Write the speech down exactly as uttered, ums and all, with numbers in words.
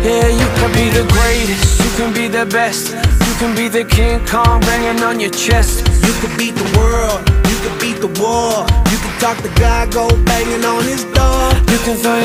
Yeah, you can be the greatest, you can be the best, you can be the King Kong banging on your chest. You can beat the world, you can beat the war, you can talk to God, go banging on his door. You can throw